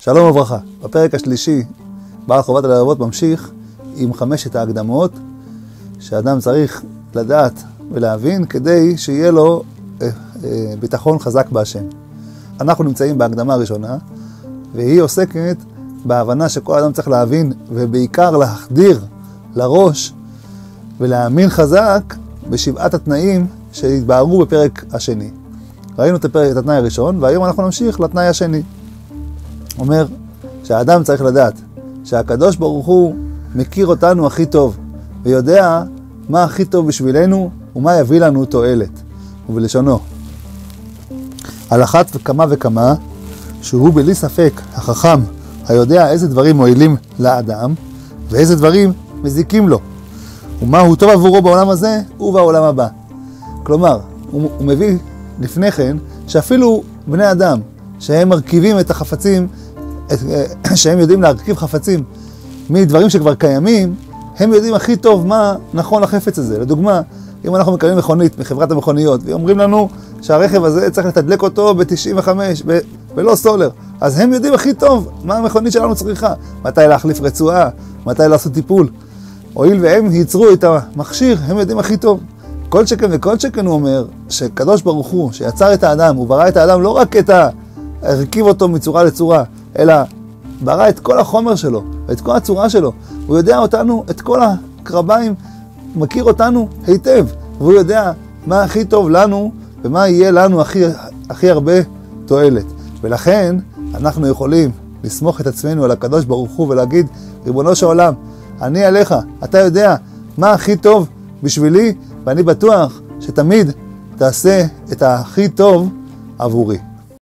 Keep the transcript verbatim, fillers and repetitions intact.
שלום וברכה. בפרק השלישי, בעל חובת הלבבות ממשיך עם חמשת ההקדמות שאדם צריך לדעת ולהבין כדי שיהיה לו אה, אה, ביטחון חזק בהשם. אנחנו נמצאים בהקדמה הראשונה, והיא עוסקת בהבנה שכל אדם צריך להבין, ובעיקר להחדיר לראש ולהאמין חזק בשבעת התנאים שהתבהרו בפרק השני. ראינו את, הפרק, את התנאי הראשון, והיום אנחנו נמשיך לתנאי השני. אומר שהאדם צריך לדעת שהקדוש ברוך הוא מכיר אותנו הכי טוב, ויודע מה הכי טוב בשבילנו ומה יביא לנו תועלת. ובלשונו, על אחת וכמה וכמה, שהוא בלי ספק החכם היודע איזה דברים מועילים לאדם ואיזה דברים מזיקים לו, ומה הוא טוב עבורו בעולם הזה ובעולם הבא. כלומר, הוא, הוא מביא לפני כן שאפילו בני אדם שהם מרכיבים את החפצים, את, שהם יודעים להרכיב חפצים מדברים שכבר קיימים, הם יודעים הכי טוב מה נכון לחפץ הזה. לדוגמה, אם אנחנו מקבלים מכונית מחברת המכוניות ואומרים לנו שהרכב הזה צריך לתדלק אותו ב-תשעים וחמש ב- ולא סולר, אז הם יודעים הכי טוב מה המכונית שלנו צריכה, מתי להחליף רצועה, מתי לעשות טיפול. הואיל והם ייצרו את המכשיר, הם יודעים הכי טוב. כל שכן וכל שכן הוא אומר שקדוש ברוך הוא שיצר את האדם, הוא ברא את האדם לא רק את ה... הרכיב אותו מצורה לצורה, אלא ברא את כל החומר שלו ואת כל הצורה שלו. הוא יודע אותנו, את כל הקרביים, מכיר אותנו היטב, והוא יודע מה הכי טוב לנו ומה יהיה לנו הכי, הכי הרבה תועלת. ולכן אנחנו יכולים לסמוך את עצמנו על הקדוש ברוך הוא ולהגיד, ריבונו של עולם, אני עליך, אתה יודע מה הכי טוב בשבילי, ואני בטוח שתמיד תעשה את הכי טוב עבורי.